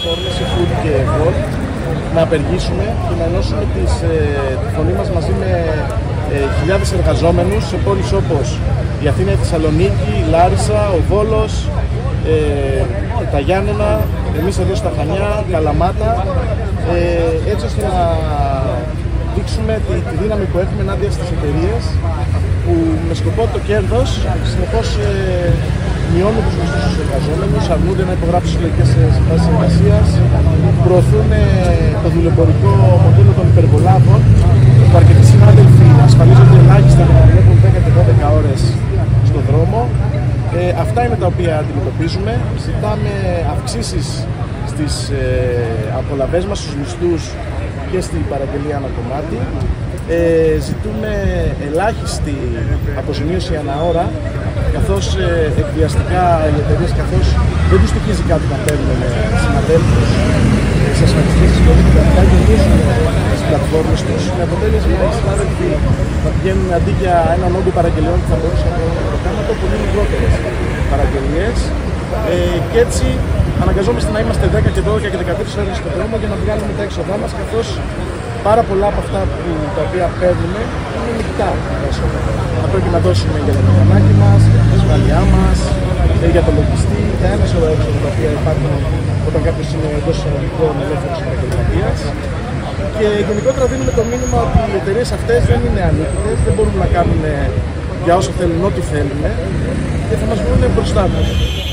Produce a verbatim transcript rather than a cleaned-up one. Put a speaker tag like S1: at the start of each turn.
S1: πλατφόρμες, η Food και Volt, να απεργήσουμε και να ενώσουμε τις, ε, τη φωνή μας μαζί με ε, χιλιάδες εργαζόμενους σε πόλεις όπως η Αθήνα, η Θεσσαλονίκη, η Λάρισα, ο Βόλος, ε, τα Γιάννενα, εμείς εδώ στα Χανιά, Καλαμάτα, ε, έτσι ώστε να δείξουμε τη, τη δύναμη που έχουμε ενάντια στις εταιρείες που με σκοπό το κέρδος συνεχώς ε, μειώνουν τους μισθούς στους εργαζόμενους, αρνούνται να υπογράψουν συλλογικές συμβάσεις εργασίας, προωθούν ε, το δουλεμπορικό μοντέλο των υπεργολάβων, που αρκετοί συνάδελφοι ασφαλίζονται ελάχιστα για να βλέπουν δέκα και δώδεκα ώρες στον δρόμο. Ε, αυτά είναι τα οποία αντιμετωπίζουμε. Ζητάμε αυξήσεις στις ε, απολαβές μας, στους μισθούς και στην παραγγελία ανακομμάτι. Ε, ζητούμε ελάχιστη αποζημίωση ανά ώρα, καθώς ε, εκβιαστικά οι εταιρείες, καθώς δεν τους στοιχίζει κάτι να παίρνουν συναδέλφους ε, σε ασφαλιστικές συλλογές και αυτά γεμίζουν τις πλατφόρμες τους, με αποτέλεσμα οι συνάδελφοι να πηγαίνουν αντί για έναν όγκο παραγγελιών που θα μπορούσαν να κάνουν το κάματο, πολύ μικρότερες παραγγελίες, ε, και έτσι αναγκαζόμαστε να είμαστε δέκα και δώδεκα και δεκατρείς ώρες στον δρόμο για να βγάλουμε τα έξοδά μας, καθώς πάρα πολλά από αυτά που, τα οποία παίρνουμε είναι μεικτά έσοδα. Θα πρέπει να δώσουμε για το μηχανάκι μας, για την ασφάλειά μας, για το λογιστή, τα έμεσοδα έξοδα τα οποία υπάρχουν όταν κάποιος είναι εντός εισαγωγικών ελεύθερος επαγγελματίας. Και γενικότερα δίνουμε το μήνυμα ότι οι εταιρείες αυτές δεν είναι ανίκητες, δεν μπορούν να κάνουν για όσο θέλουν ό,τι θέλουν και θα μας βρουν μπροστά τους.